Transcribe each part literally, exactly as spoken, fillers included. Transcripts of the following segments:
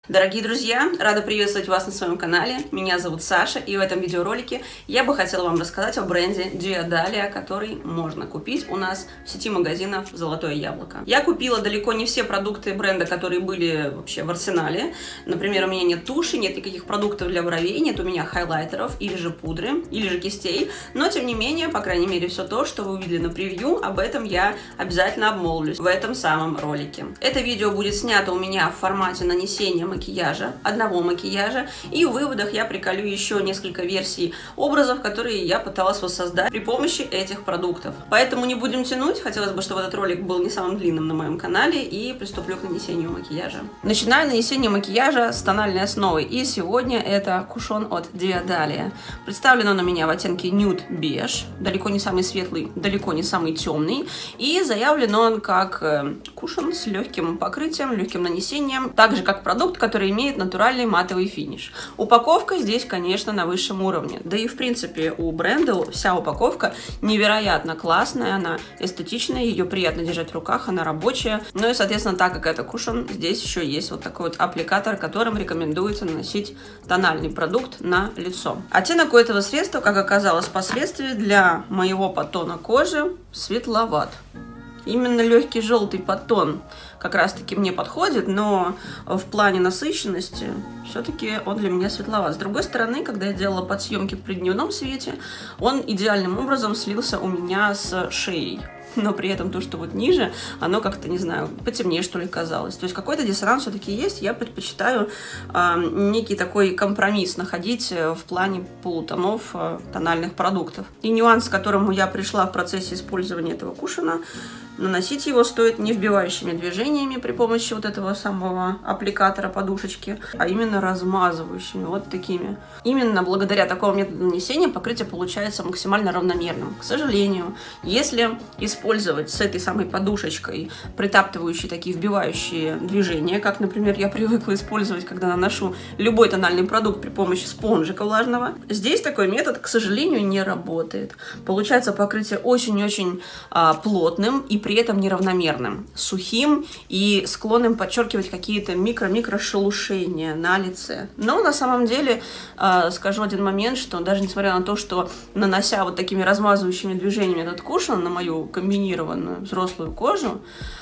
Дорогие друзья, рада приветствовать вас на своем канале. Меня зовут Саша, и в этом видеоролике я бы хотела вам рассказать о бренде Diadalia, который можно купить у нас в сети магазинов «Золотое яблоко». Я купила далеко не все продукты бренда, которые были вообще в арсенале. Например, у меня нет туши, нет никаких продуктов для бровей, нет у меня хайлайтеров или же пудры, или же кистей. Но, тем не менее, по крайней мере, все то, что вы увидели на превью, об этом я обязательно обмолвлюсь в этом самом ролике. Это видео будет снято у меня в формате нанесения макияжа. макияжа, одного макияжа, и в выводах я приколю еще несколько версий образов, которые я пыталась воссоздать при помощи этих продуктов. Поэтому не будем тянуть, хотелось бы, чтобы этот ролик был не самым длинным на моем канале, и приступлю к нанесению макияжа. Начинаю нанесение макияжа с тональной основой, и сегодня это кушон от Diadalia. Представлен он у меня в оттенке Nude Beige, далеко не самый светлый, далеко не самый темный, и заявлен он как кушон с легким покрытием, легким нанесением, так же как продукт, который имеет натуральный матовый финиш. Упаковка здесь, конечно, на высшем уровне. Да и, в принципе, у бренда вся упаковка невероятно классная, она эстетичная, ее приятно держать в руках, она рабочая. Ну и, соответственно, так как это кушон, здесь еще есть вот такой вот аппликатор, которым рекомендуется наносить тональный продукт на лицо. Оттенок у этого средства, как оказалось впоследствии, для моего подтона кожи светловат. Именно легкий желтый подтон как раз-таки мне подходит, но в плане насыщенности все-таки он для меня светловат. С другой стороны, когда я делала подсъемки при дневном свете, он идеальным образом слился у меня с шеей. Но при этом то, что вот ниже, оно как-то, не знаю, потемнее, что ли, казалось. То есть какой-то диссонанс все-таки есть. Я предпочитаю э, некий такой компромисс находить в плане полутонов э, тональных продуктов. И нюанс, к которому я пришла в процессе использования этого кушона: наносить его стоит не вбивающими движениями при помощи вот этого самого аппликатора подушечки, а именно размазывающими, вот такими. Именно благодаря такому методу нанесения покрытие получается максимально равномерным. К сожалению, если использовать с этой самой подушечкой притаптывающие такие вбивающие движения, как, например, я привыкла использовать, когда наношу любой тональный продукт при помощи спонжика влажного, здесь такой метод, к сожалению, не работает. Получается покрытие очень-очень а, плотным и при этом неравномерным, сухим и склонным подчеркивать какие-то микро-микро шелушения на лице. Но на самом деле э, скажу один момент, что даже несмотря на то, что нанося вот такими размазывающими движениями этот кушон на мою комбинированную взрослую кожу,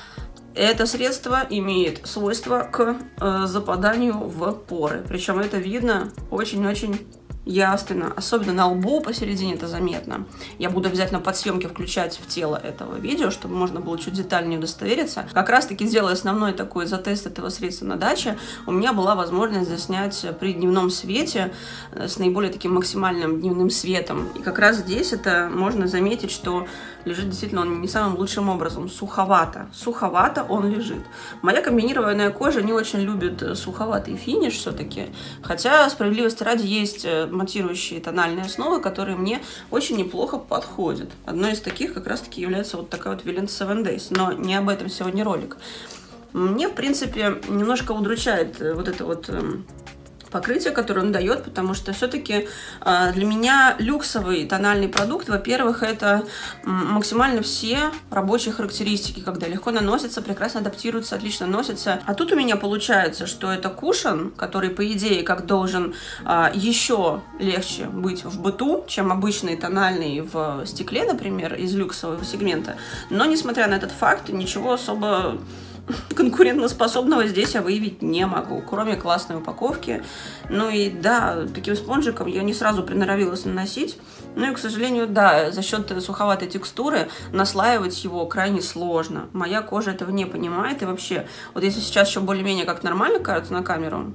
это средство имеет свойство к э, западанию в поры. Причем это видно очень-очень явственно, особенно на лбу посередине это заметно. Я буду обязательно подсъемки включать в тело этого видео, чтобы можно было чуть детальнее удостовериться. Как раз таки, делая основной такой затест этого средства на даче, у меня была возможность заснять при дневном свете с наиболее таким максимальным дневным светом. И как раз здесь это можно заметить, что лежит действительно он не самым лучшим образом. Суховато. Суховато он лежит. Моя комбинированная кожа не очень любит суховатый финиш все-таки. Хотя, справедливости ради, есть матирующие тональные основы, которые мне очень неплохо подходят. Одной из таких как раз-таки является вот такая вот Villain семь Days. Но не об этом сегодня ролик. Мне, в принципе, немножко удручает вот это вот покрытие, которое он дает, потому что все-таки э, для меня люксовый тональный продукт, во-первых, это максимально все рабочие характеристики, когда легко наносится, прекрасно адаптируется, отлично носится. А тут у меня получается, что это кушон, который, по идее, как должен э, еще легче быть в быту, чем обычный тональный в стекле, например, из люксового сегмента. Но, несмотря на этот факт, ничего особо конкурентоспособного здесь я выявить не могу, кроме классной упаковки. Ну и да, таким спонжиком я не сразу приноровилась наносить. Ну и, к сожалению, да, за счет суховатой текстуры наслаивать его крайне сложно. Моя кожа этого не понимает. И вообще, вот если сейчас еще более-менее как нормально кажется на камеру,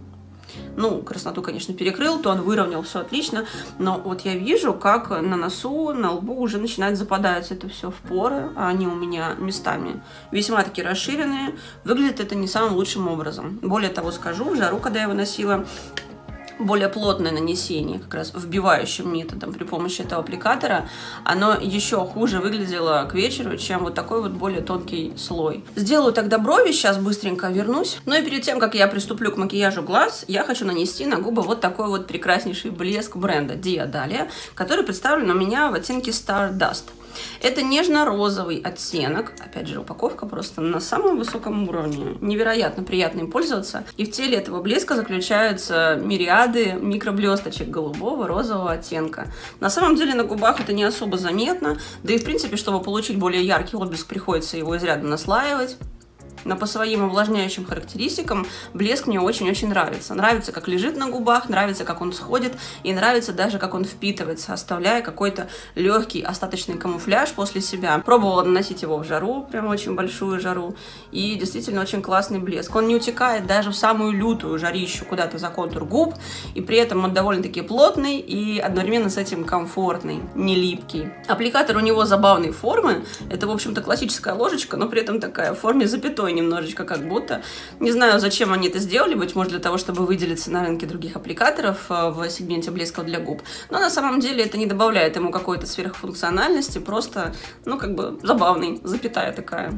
ну, красноту, конечно, перекрыл, то он выровнял, все отлично. Но вот я вижу, как на носу, на лбу уже начинает западать это все в поры. А они у меня местами весьма таки расширенные. Выглядит это не самым лучшим образом. Более того, скажу, в жару, когда я его носила, более плотное нанесение, как раз вбивающим методом при помощи этого аппликатора, оно еще хуже выглядело к вечеру, чем вот такой вот более тонкий слой. Сделаю тогда брови, сейчас быстренько вернусь. Ну и перед тем, как я приступлю к макияжу глаз, я хочу нанести на губы вот такой вот прекраснейший блеск бренда Diadalia, который представлен у меня в оттенке Stardust. Это нежно-розовый оттенок. Опять же, упаковка просто на самом высоком уровне. Невероятно приятно им пользоваться. И в теле этого блеска заключаются мириады микроблесточек голубого, розового оттенка. На самом деле на губах это не особо заметно. Да и в принципе, чтобы получить более яркий отблеск, приходится его изрядно наслаивать. Но по своим увлажняющим характеристикам блеск мне очень-очень нравится. Нравится, как лежит на губах, нравится, как он сходит, и нравится даже, как он впитывается, оставляя какой-то легкий остаточный камуфляж после себя. Пробовала наносить его в жару, прям очень большую жару, и действительно очень классный блеск. Он не утекает даже в самую лютую жарищу куда-то за контур губ, и при этом он довольно-таки плотный и одновременно с этим комфортный, не липкий. Аппликатор у него забавной формы. Это, в общем-то, классическая ложечка, но при этом такая в форме запятой немножечко, как будто. Не знаю, зачем они это сделали, быть может, для того, чтобы выделиться на рынке других аппликаторов в сегменте блесков для губ. Но на самом деле это не добавляет ему какой-то сверхфункциональности, просто, ну, как бы забавный, запятая такая.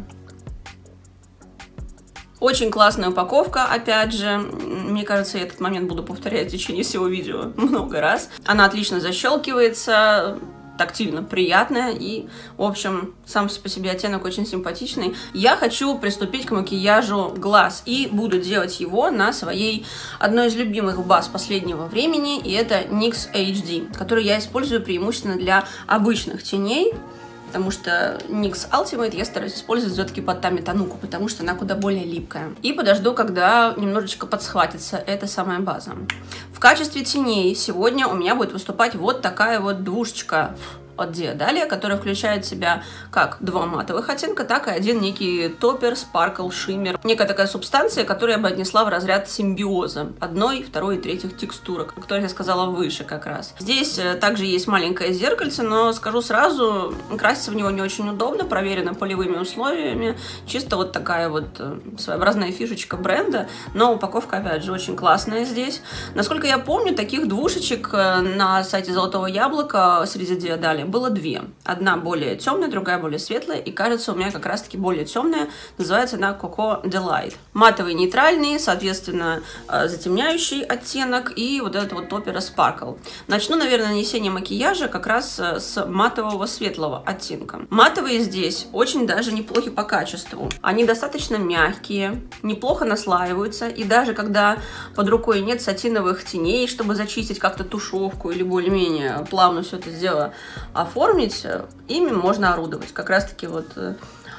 Очень классная упаковка, опять же, мне кажется, я этот момент буду повторять в течение всего видео много раз. Она отлично защелкивается, тактильно приятная и, в общем, сам по себе оттенок очень симпатичный. Я хочу приступить к макияжу глаз и буду делать его на своей одной из любимых баз последнего времени, и это никс эйч ди, который я использую преимущественно для обычных теней, потому что никс Ultimate я стараюсь использовать все-таки под Тами Тануку, потому что она куда более липкая. И подожду, когда немножечко подсхватится эта самая база. В качестве теней сегодня у меня будет выступать вот такая вот двушечка от Диодаlia, которая включает в себя как два матовых оттенка, так и один некий топер, спаркл, шиммер. Некая такая субстанция, которую я бы отнесла в разряд симбиоза одной, второй и третьих текстурок, о которых я сказала выше как раз. Здесь также есть маленькое зеркальце, но скажу сразу, краситься в него не очень удобно, проверено полевыми условиями. Чисто вот такая вот своеобразная фишечка бренда, но упаковка, опять же, очень классная здесь. Насколько я помню, таких двушечек на сайте Золотого Яблока среди Диодаlia было две. Одна более темная, другая более светлая, и кажется, у меня как раз-таки более темная, называется она Coco Delight. Матовый нейтральный, соответственно, затемняющий оттенок, и вот этот вот топер Sparkle. Начну, наверное, нанесение макияжа как раз с матового светлого оттенка. Матовые здесь очень даже неплохи по качеству. Они достаточно мягкие, неплохо наслаиваются, и даже когда под рукой нет сатиновых теней, чтобы зачистить как-то тушевку или более-менее плавно все это сделать, оформить, ими можно орудовать. Как раз таки вот э,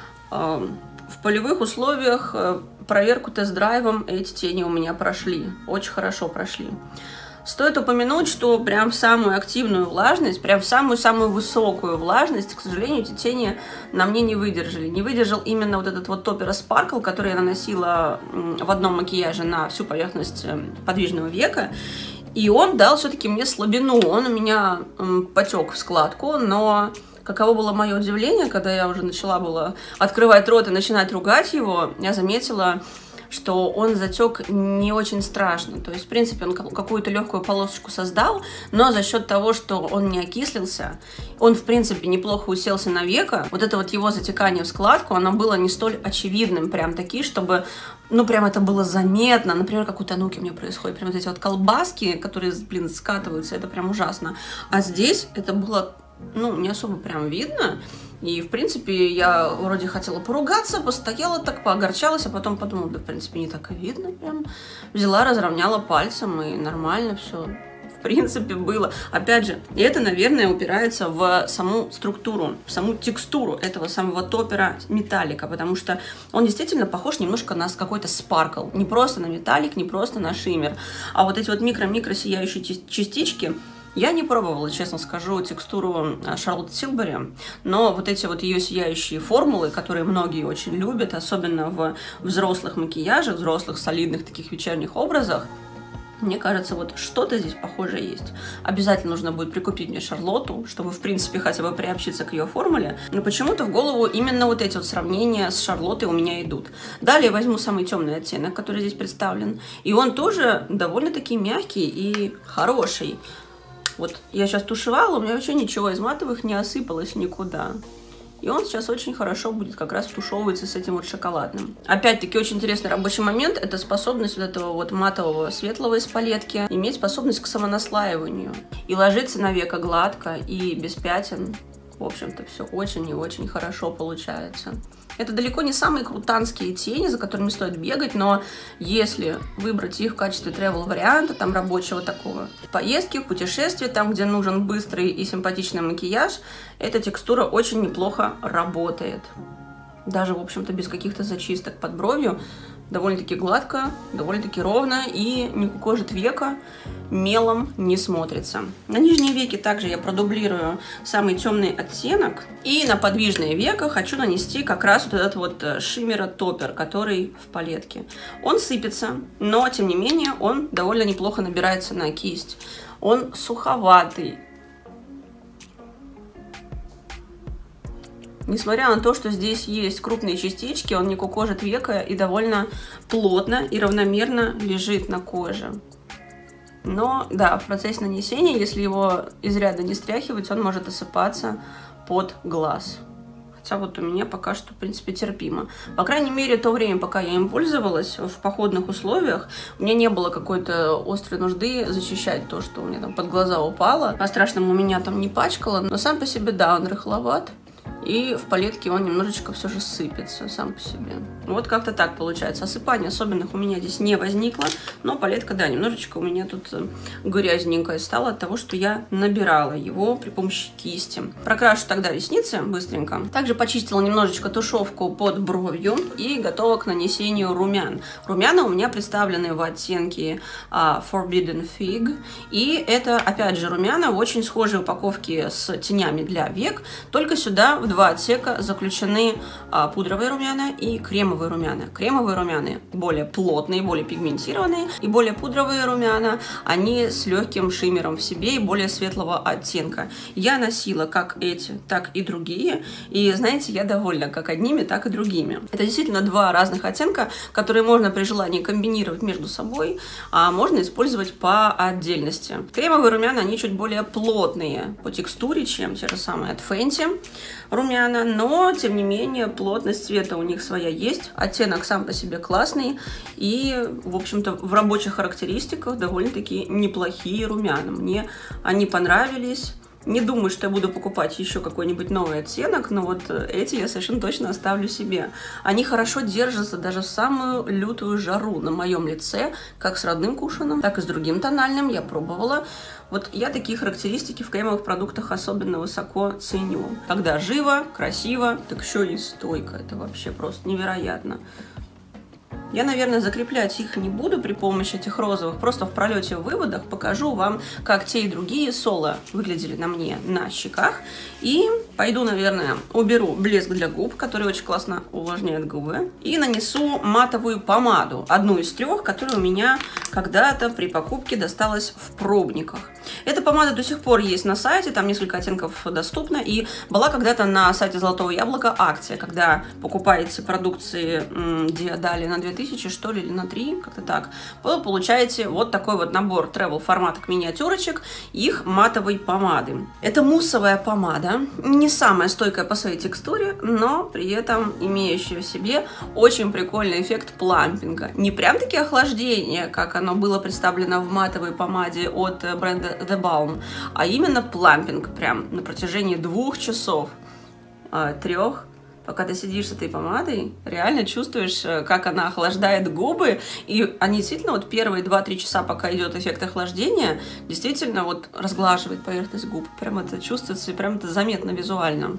э, в полевых условиях э, проверку тест-драйвом эти тени у меня прошли. Очень хорошо прошли. Стоит упомянуть, что прям в самую активную влажность, прям в самую-самую высокую влажность, к сожалению, эти тени на мне не выдержали. Не выдержал именно вот этот вот топер Sparkle, который я наносила в одном макияже на всю поверхность подвижного века. И он дал все-таки мне слабину, он у меня м, потек в складку, но каково было мое удивление, когда я уже начала было открывать рот и начинать ругать его, я заметила, что он затек не очень страшно. То есть, в принципе, он какую-то легкую полосочку создал, но за счет того, что он не окислился, он, в принципе, неплохо уселся на веко. Вот это вот его затекание в складку, оно было не столь очевидным, прям таки, чтобы, ну, прям это было заметно. Например, как у Тануки у меня происходит. Прям вот эти вот колбаски, которые, блин, скатываются, это прям ужасно. А здесь это было, ну, не особо прям видно. И, в принципе, я вроде хотела поругаться, постояла так, поогорчалась, а потом подумала, да, в принципе, не так и видно прям. Взяла, разровняла пальцем, и нормально все, в принципе, было. Опять же, это, наверное, упирается в саму структуру, в саму текстуру этого самого топера металлика, потому что он действительно похож немножко на какой-то спаркл. Не просто на металлик, не просто на шиммер, а вот эти вот микро-микро сияющие частички. Я не пробовала, честно скажу, текстуру Шарлотты Тилбери, но вот эти вот ее сияющие формулы, которые многие очень любят, особенно в взрослых макияжах, взрослых солидных таких вечерних образах, мне кажется, вот что-то здесь похожее есть. Обязательно нужно будет прикупить мне Шарлотту, чтобы, в принципе, хотя бы приобщиться к ее формуле. Но почему-то в голову именно вот эти вот сравнения с Шарлоттой у меня идут. Далее возьму самый темный оттенок, который здесь представлен. И он тоже довольно-таки мягкий и хороший. Вот я сейчас тушевала, у меня вообще ничего из матовых не осыпалось никуда. И он сейчас очень хорошо будет как раз тушевываться с этим вот шоколадным. Опять-таки, очень интересный рабочий момент. Это способность вот этого вот матового светлого из палетки иметь способность к самонаслаиванию. И ложиться на веко гладко и без пятен. в общем-то, все очень и очень хорошо получается. Это далеко не самые крутанские тени, за которыми стоит бегать, но если выбрать их в качестве тревел-варианта, там рабочего такого, поездки, в путешествии, там, где нужен быстрый и симпатичный макияж, эта текстура очень неплохо работает. Даже, в общем-то, без каких-то зачисток под бровью. Довольно-таки гладко, довольно-таки ровно и не кукожит века, мелом не смотрится. На нижние веки также я продублирую самый темный оттенок. И на подвижные века хочу нанести как раз вот этот вот шиммер-топпер, который в палетке. Он сыпется, но тем не менее он довольно неплохо набирается на кисть. Он суховатый. Несмотря на то, что здесь есть крупные частички, он не кукожит века и довольно плотно и равномерно лежит на коже. Но, да, в процессе нанесения, если его изрядно не стряхивать, он может осыпаться под глаз. Хотя вот у меня пока что, в принципе, терпимо. По крайней мере, то время, пока я им пользовалась в походных условиях, у меня не было какой-то острой нужды защищать то, что у меня там под глаза упало. По-страшному меня там не пачкало, но сам по себе, да, он рыхловат. И в палетке он немножечко все же сыпется сам по себе. Вот как-то так получается. Осыпаний особенных у меня здесь не возникло, но палетка, да, немножечко у меня тут грязненькая стала от того, что я набирала его при помощи кисти. Прокрашу тогда ресницы быстренько. Также почистила немножечко тушевку под бровью и готова к нанесению румян. Румяна у меня представлены в оттенке uh, Forbidden Fig. И это, опять же, румяна в очень схожей упаковке с тенями для век, только сюда в два отсека заключены а, пудровые румяна и кремовые румяна. Кремовые румяна более плотные, более пигментированные, и более пудровые румяна, они с легким шиммером в себе и более светлого оттенка. Я носила как эти, так и другие, и, знаете, я довольна как одними, так и другими. Это действительно два разных оттенка, которые можно при желании комбинировать между собой, а можно использовать по отдельности. Кремовые румяна, они чуть более плотные по текстуре, чем те же самые от Fenty румяна, но, тем не менее, плотность цвета у них своя есть, оттенок сам по себе классный, и, в общем-то, в рабочих характеристиках довольно-таки неплохие румяна. Мне они понравились. Не думаю, что я буду покупать еще какой-нибудь новый оттенок, но вот эти я совершенно точно оставлю себе. Они хорошо держатся даже в самую лютую жару на моем лице, как с родным кушаном, так и с другим тональным, я пробовала. Вот я такие характеристики в кремовых продуктах особенно высоко ценю. Когда живо, красиво, так еще и стойко. Это вообще просто невероятно. Я, наверное, закреплять их не буду при помощи этих розовых, просто в пролете в выводах покажу вам, как те и другие соло выглядели на мне на щеках. И пойду, наверное, уберу блеск для губ, который очень классно увлажняет губы, и нанесу матовую помаду, одну из трех, которая у меня когда-то при покупке досталась в пробниках. Эта помада до сих пор есть на сайте, там несколько оттенков доступно, и была когда-то на сайте Золотого Яблока акция, когда покупаете продукции Диодали на две тысячи, что ли, или на три, как-то так, вы получаете вот такой вот набор travel форматок миниатюрочек, их матовой помады. Это муссовая помада, не самая стойкая по своей текстуре, но при этом имеющая в себе очень прикольный эффект плампинга. Не прям-таки охлаждение, как оно было представлено в матовой помаде от бренда The Balm, а именно плампинг прям на протяжении двух часов, трех. Пока ты сидишь с этой помадой, реально чувствуешь, как она охлаждает губы, и они действительно вот первые два-три часа, пока идет эффект охлаждения, действительно вот разглаживает поверхность губ. Прям это чувствуется и прям это заметно визуально.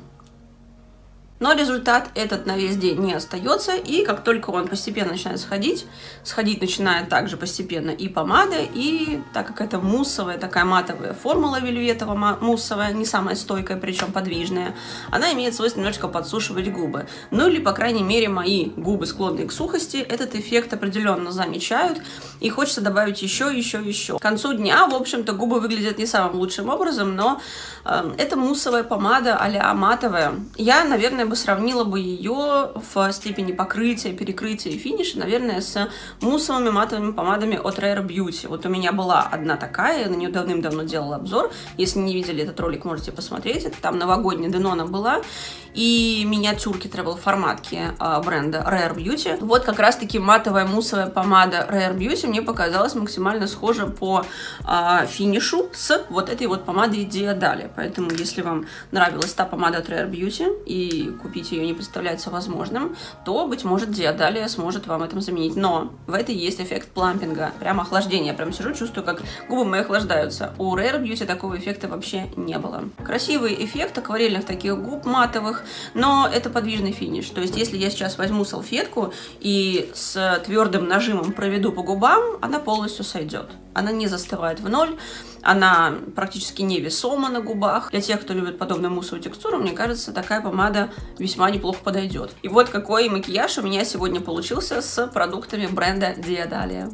Но результат этот на весь день не остается, и как только он постепенно начинает сходить, сходить начинает также постепенно и помада, и так как это муссовая, такая матовая формула вельветовая, муссовая, не самая стойкая, причем подвижная, она имеет свойство немножечко подсушивать губы. Ну или, по крайней мере, мои губы, склонные к сухости, этот эффект определенно замечают, и хочется добавить еще, еще, еще. К концу дня, в общем-то, губы выглядят не самым лучшим образом, но э, это муссовая помада а-ля матовая. Я, наверное, бы сравнила бы ее в степени покрытия, перекрытия и финиша, наверное, с муссовыми матовыми помадами от Rare Beauty. Вот у меня была одна такая, я на нее давным-давно делала обзор. Если не видели этот ролик, можете посмотреть. Это там новогодняя Денона была. И миниатюрки travel форматки э, бренда Rare Beauty. Вот как раз-таки матовая муссовая помада Rare Beauty мне показалась максимально схожа по э, финишу с вот этой вот помадой Diadalia. Поэтому, если вам нравилась та помада от Rare Beauty и купить ее не представляется возможным, то, быть может, Diadalia сможет вам этом заменить. Но в этой есть эффект плампинга, прям охлаждение. Я прям сижу, чувствую, как губы мои охлаждаются. У Rare Beauty такого эффекта вообще не было. Красивый эффект акварельных таких губ матовых, но это подвижный финиш. То есть, если я сейчас возьму салфетку и с твердым нажимом проведу по губам, она полностью сойдет. Она не застывает в ноль, она практически невесома на губах. Для тех, кто любит подобную муссовую текстуру, мне кажется, такая помада весьма неплохо подойдет. И вот какой макияж у меня сегодня получился с продуктами бренда Diadalia.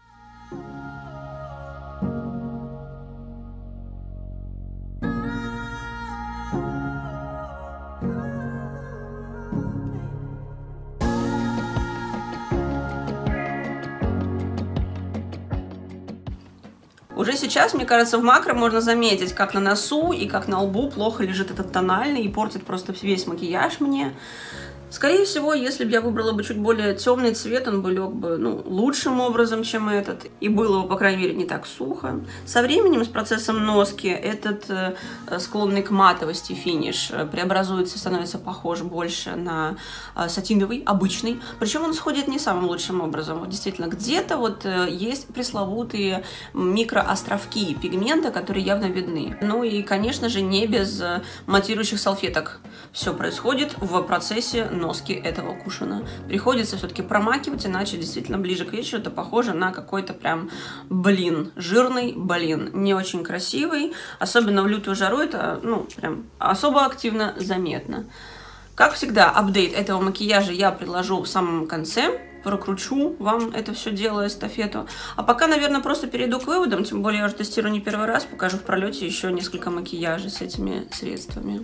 Уже сейчас, мне кажется, в макро можно заметить, как на носу и как на лбу плохо лежит этот тональный и портит просто весь макияж мне. Скорее всего, если бы я выбрала бы чуть более темный цвет, он бы лег бы, ну, лучшим образом, чем этот, и было бы, по крайней мере, не так сухо. Со временем, с процессом носки, этот э, склонный к матовости финиш преобразуется, становится похож больше на э, сатиновый, обычный. Причем он сходит не самым лучшим образом. Вот, действительно, где-то вот э, есть пресловутые микроостровки пигмента, которые явно видны. Ну и, конечно же, не без э, матирующих салфеток. Все происходит в процессе носки этого кушана. Приходится все-таки промакивать, иначе действительно ближе к вечеру это похоже на какой-то прям блин, жирный блин, не очень красивый, особенно в лютую жару это, ну, прям особо активно заметно. Как всегда, апдейт этого макияжа я приложу в самом конце, прокручу вам это все дело, эстафету. А пока, наверное, просто перейду к выводам, тем более я уже тестирую не первый раз, покажу в пролете еще несколько макияжей с этими средствами.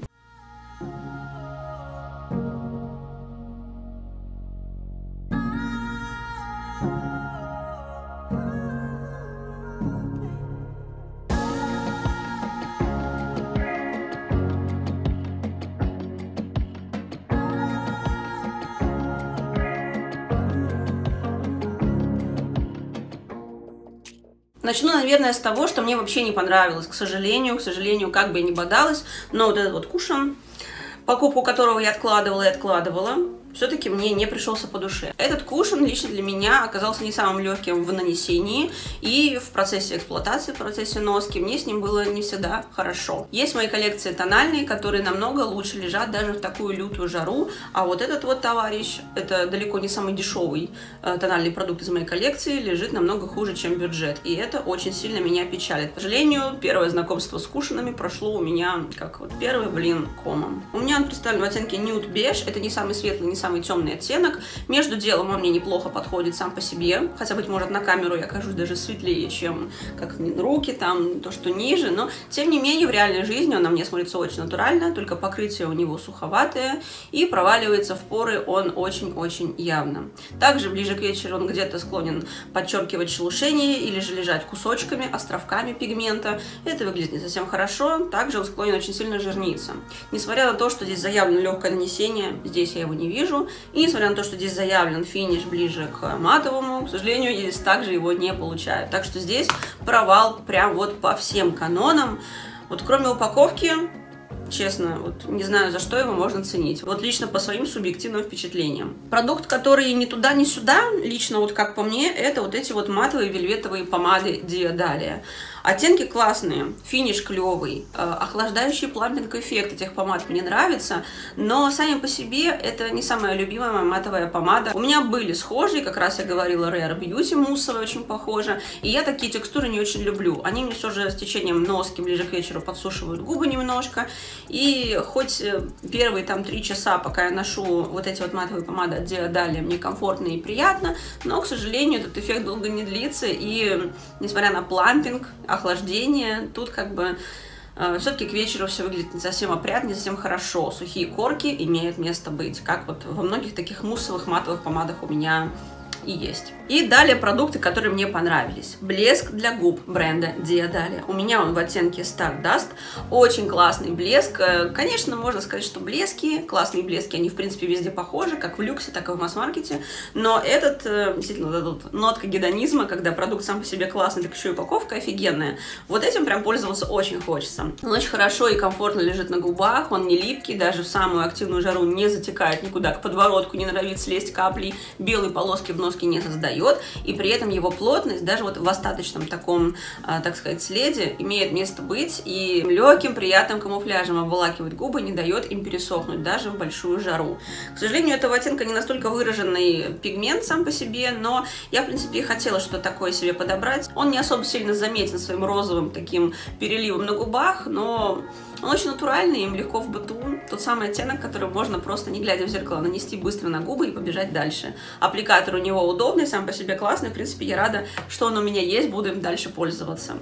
Начну, наверное, с того, что мне вообще не понравилось, к сожалению, к сожалению, как бы я ни бодалась, но вот этот вот кушан, покупку которого я откладывала и откладывала, все-таки мне не пришелся по душе. Этот кушан лично для меня оказался не самым легким в нанесении, и в процессе эксплуатации, в процессе носки мне с ним было не всегда хорошо. Есть в моей коллекции тональные, которые намного лучше лежат даже в такую лютую жару, а вот этот вот товарищ, это далеко не самый дешевый э, тональный продукт из моей коллекции, лежит намного хуже, чем бюджет, и это очень сильно меня печалит. К сожалению, первое знакомство с кушанами прошло у меня как вот первый блин комом. У меня он представлен в оттенке Nude Beige, это не самый светлый, не самый темный оттенок. Между делом он мне неплохо подходит сам по себе, хотя, быть может, на камеру я кажусь даже светлее, чем как руки, там, то, что ниже, но, тем не менее, в реальной жизни он на мне смотрится очень натурально, только покрытие у него суховатое, и проваливается в поры он очень-очень явно. Также ближе к вечеру он где-то склонен подчеркивать шелушение или же лежать кусочками, островками пигмента. Это выглядит не совсем хорошо. Также он склонен очень сильно жирниться. Несмотря на то, что здесь заявлено легкое нанесение, здесь я его не вижу. И несмотря на то, что здесь заявлен финиш ближе к матовому, к сожалению, я здесь также его не получаю. Так что здесь провал прям вот по всем канонам. Вот кроме упаковки, честно, вот не знаю, за что его можно ценить. Вот лично по своим субъективным впечатлениям. Продукт, который ни туда, ни сюда, лично вот как по мне, это вот эти вот матовые вельветовые помады Diadalia. Оттенки классные, финиш клевый, э, охлаждающий плампинг эффект этих помад мне нравится, но сами по себе это не самая любимая моя матовая помада. У меня были схожие, как раз я говорила, Rare Beauty муссовая очень похожа, и я такие текстуры не очень люблю. Они мне все же с течением носки ближе к вечеру подсушивают губы немножко, и хоть первые там три часа, пока я ношу вот эти вот матовые помады от Diadalia, мне комфортно и приятно, но, к сожалению, этот эффект долго не длится, и несмотря на плампинг, охлаждение, тут как бы все-таки к вечеру все выглядит не совсем опрятно, не совсем хорошо. Сухие корки имеют место быть, как вот во многих таких муссовых матовых помадах у меня и есть. И далее продукты, которые мне понравились. Блеск для губ бренда Diadalia. У меня он в оттенке Stardust. Очень классный блеск. Конечно, можно сказать, что блески, классные блески, они в принципе везде похожи, как в люксе, так и в масс-маркете. Но этот, действительно, вот нотка гедонизма, когда продукт сам по себе классный, так еще и упаковка офигенная. Вот этим прям пользоваться очень хочется. Он очень хорошо и комфортно лежит на губах, он не липкий, даже в самую активную жару не затекает никуда, к подбородку не норовит слезть каплей, белые полоски в нос не создает, и при этом его плотность даже вот в остаточном таком, а, так сказать, следе имеет место быть, и легким приятным камуфляжем обволакивает губы, не дает им пересохнуть даже в большую жару. К сожалению, этого оттенка не настолько выраженный пигмент сам по себе, но я, в принципе, и хотела что-то такое себе подобрать. Он не особо сильно заметен своим розовым таким переливом на губах, но он очень натуральный, им легко в быту. Тот самый оттенок, который можно просто, не глядя в зеркало, нанести быстро на губы и побежать дальше. Аппликатор у него удобный, сам по себе классный. В принципе, я рада, что он у меня есть, буду им дальше пользоваться.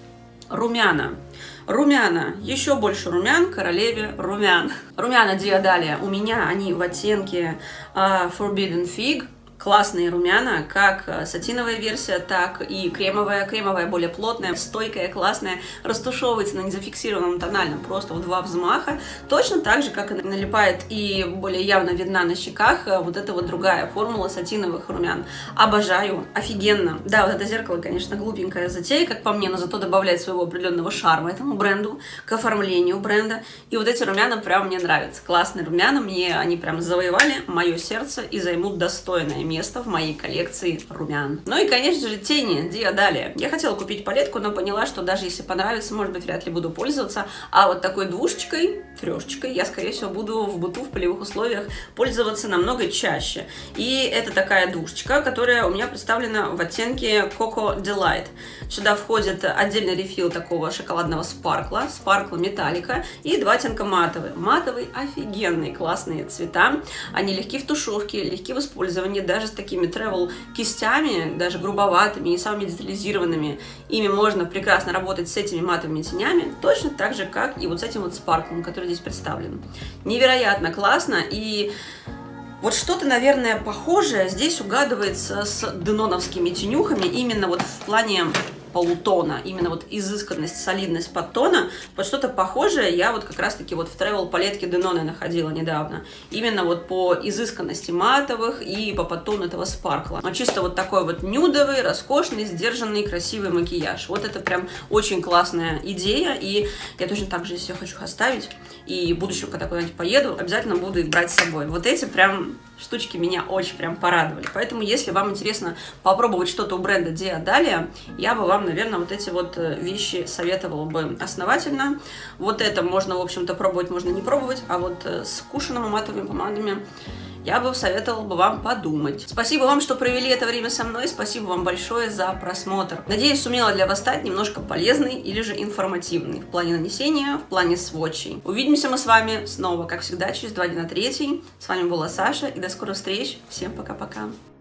Румяна. Румяна. Еще больше румян, королеве румян. Румяна Diadalia. У меня они в оттенке uh, Forbidden Fig. Классные румяна, как сатиновая версия, так и кремовая. Кремовая более плотная, стойкая, классная, растушевывается на незафиксированном тональном, просто в два взмаха. Точно так же, как и налипает и более явно видна на щеках вот эта вот другая формула сатиновых румян. Обожаю, офигенно. Да, вот это зеркало, конечно, глупенькая затея, как по мне, но зато добавляет своего определенного шарма этому бренду, к оформлению бренда. И вот эти румяна прям мне нравятся. Классные румяна, мне они прям завоевали мое сердце и займут достойное место в моей коллекции румян. Ну и, конечно же, тени Diadalia. Я хотела купить палетку, но поняла, что даже если понравится, может быть, вряд ли буду пользоваться. А вот такой двушечкой, трешечкой я, скорее всего, буду в быту, в полевых условиях пользоваться намного чаще. И это такая двушечка, которая у меня представлена в оттенке Coco Delight. Сюда входит отдельный рефил такого шоколадного спаркла, спаркла металлика и два оттенка матовый. Матовый офигенный, классные цвета. Они легки в тушевке, легки в использовании, даже с такими travel кистями, даже грубоватыми и самыми детализированными. Ими можно прекрасно работать с этими матовыми тенями, точно так же, как и вот с этим вот спарклом, который здесь представлен. Невероятно классно, и вот что-то, наверное, похожее здесь угадывается с деноновскими тенюхами, именно вот в плане полутона, именно вот изысканность, солидность подтона. Вот что-то похожее я вот как раз-таки вот в travel палетке Denone находила недавно. Именно вот по изысканности матовых и по подтону этого спаркла. Но чисто вот такой вот нюдовый, роскошный, сдержанный, красивый макияж. Вот это прям очень классная идея, и я точно так же, если я хочу их оставить, и в будущем, когда куда-нибудь поеду, обязательно буду их брать с собой. Вот эти прям штучки меня очень прям порадовали. Поэтому, если вам интересно попробовать что-то у бренда Diadalia, я бы вам, наверное, вот эти вот вещи советовала бы основательно. Вот это можно, в общем-то, пробовать, можно не пробовать, а вот с кушаном и матовыми помадами я бы советовала бы вам подумать. Спасибо вам, что провели это время со мной, спасибо вам большое за просмотр. Надеюсь, сумела для вас стать немножко полезной или же информативной в плане нанесения, в плане сводчей. Увидимся мы с вами снова, как всегда, через два дня на третий. С вами была Саша, и до скорых встреч. Всем пока-пока.